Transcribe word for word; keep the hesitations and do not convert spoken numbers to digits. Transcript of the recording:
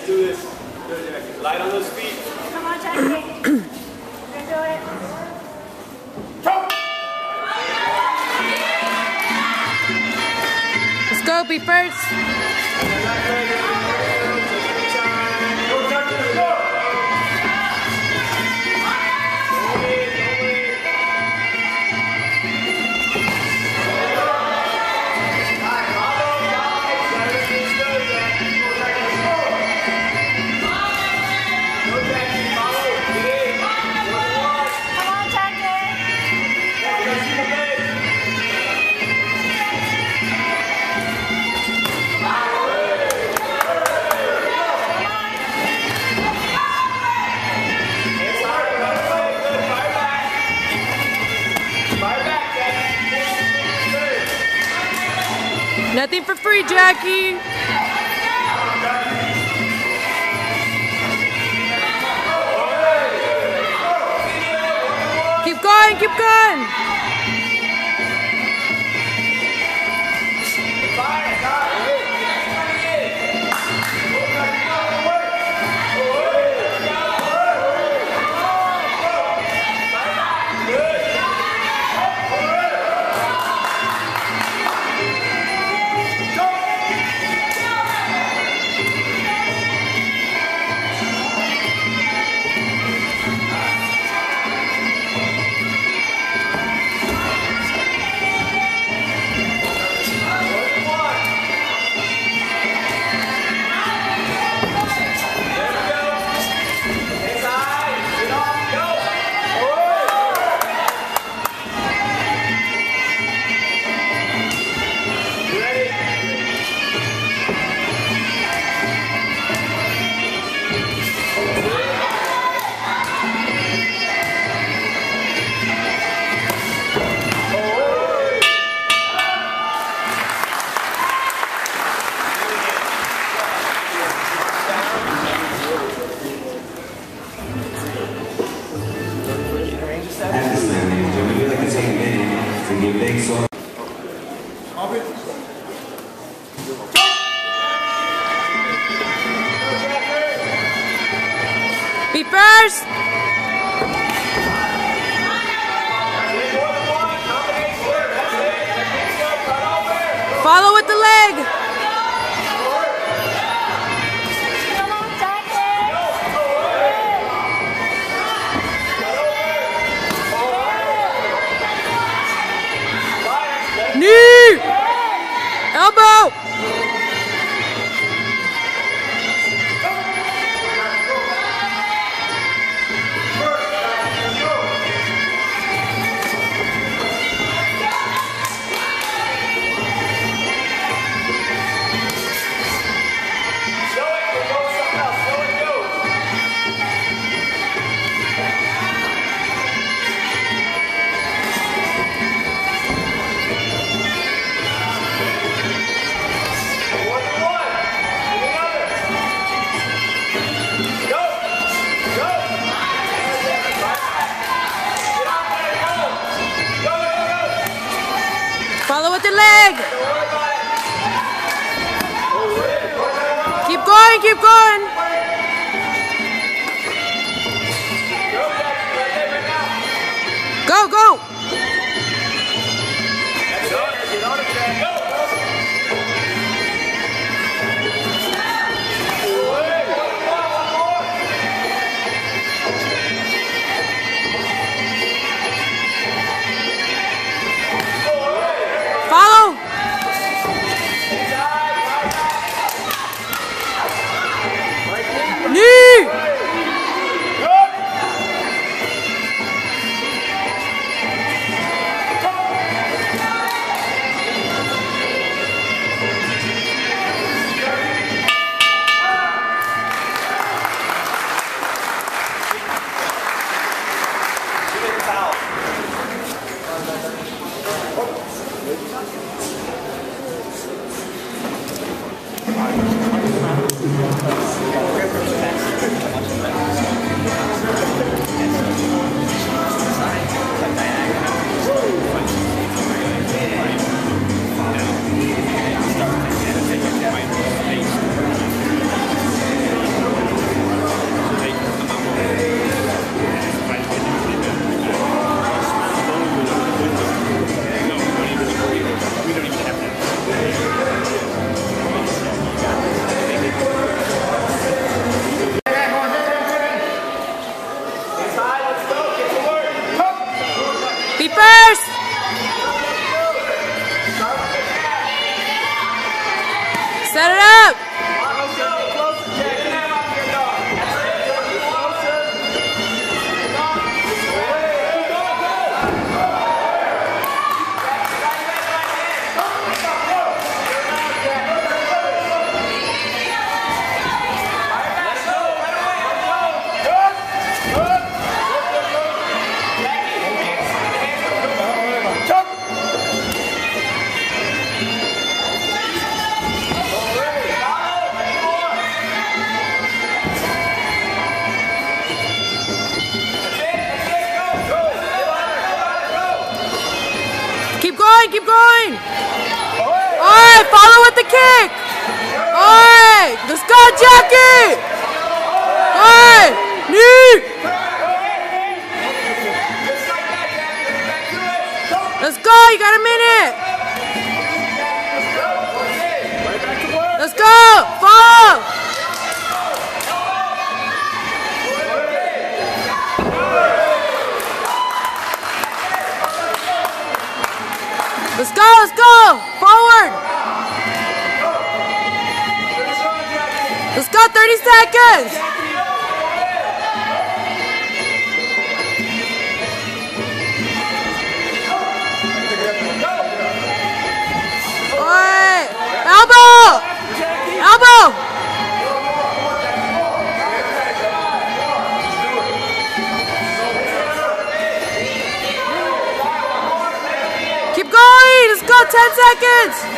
Let's do this. Good, Jackie. Light on those feet. Come on, Jackie. We're gonna do it. Let's go, be first. Nothing for free, Jackie. Keep going, keep going. Be first. Follow with the leg. Knee. Elbow. Follow with the leg. Keep going, keep going. Go, go. Follow. Feet first. Set it up. Keep going, keep going. Alright, follow with the kick. Alright, let's go, Jackie. Alright, knee. Let's go, you got a minute. Let's go, follow. Let's go, let's go! Forward! Let's go, thirty seconds! Alright! Elbow! Elbow! Keep going! Let's go, ten seconds!